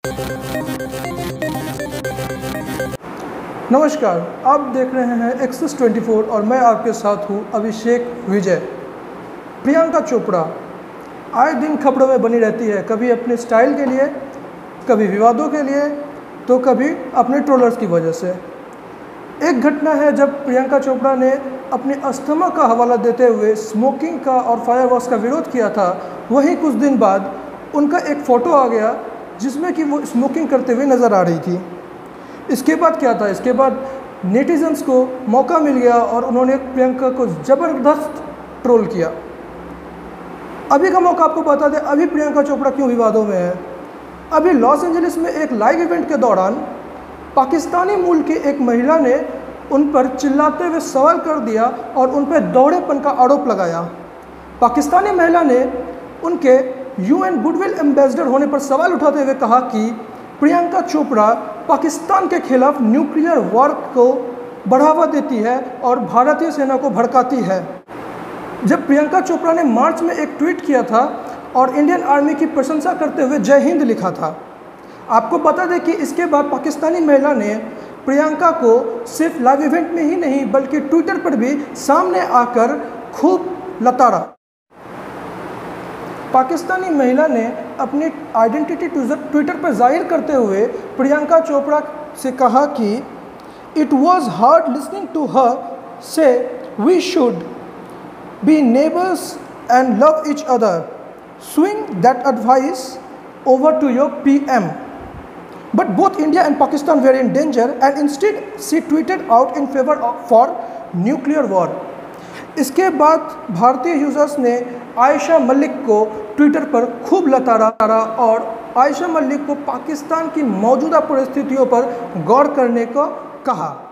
नमस्कार, आप देख रहे हैं एक्सेस 24 और मैं आपके साथ हूं अभिषेक विजय। प्रियंका चोपड़ा आए दिन खबरों में बनी रहती है, कभी अपने स्टाइल के लिए, कभी विवादों के लिए, तो कभी अपने ट्रोलर्स की वजह से। एक घटना है जब प्रियंका चोपड़ा ने अपने अस्थमा का हवाला देते हुए स्मोकिंग का और फायरवर्क्स का विरोध किया था। वहीं कुछ दिन बाद उनका एक फ़ोटो आ गया जिसमें कि वो स्मोकिंग करते हुए नज़र आ रही थी। इसके बाद क्या था? इसके बाद नेटिजन्स को मौका मिल गया और उन्होंने प्रियंका को ज़बरदस्त ट्रोल किया। अभी का मौका आपको बता दें, अभी प्रियंका चोपड़ा क्यों विवादों में है। अभी लॉस एंजलिस में एक लाइव इवेंट के दौरान पाकिस्तानी मूल की एक महिला ने उन पर चिल्लाते हुए सवाल कर दिया और उन पर दौड़ेपन का आरोप लगाया। पाकिस्तानी महिला ने उनके यूएन गुडविल एम्बेसडर होने पर सवाल उठाते हुए कहा कि प्रियंका चोपड़ा पाकिस्तान के खिलाफ न्यूक्लियर वॉर को बढ़ावा देती है और भारतीय सेना को भड़काती है। जब प्रियंका चोपड़ा ने मार्च में एक ट्वीट किया था और इंडियन आर्मी की प्रशंसा करते हुए जय हिंद लिखा था। आपको बता दें कि इसके बाद पाकिस्तानी महिला ने प्रियंका को सिर्फ लाइव इवेंट में ही नहीं बल्कि ट्विटर पर भी सामने आकर खूब लताड़ा। पाकिस्तानी महिला ने अपनी आइडेंटिटी ट्विटर पर जाहिर करते हुए प्रियंका चोपड़ा से कहा कि it was hard listening to her say we should be neighbours and love each other, swing that advice over to your PM. But both India and Pakistan were in danger and instead she tweeted out in favor for nuclear war. इसके बाद भारतीय users ने आयशा मलिक को Twitter पर खूब लताड़ा और आयशा मलिक को पाकिस्तान की मौजूदा परिस्थितियों पर गौर करने को कहा।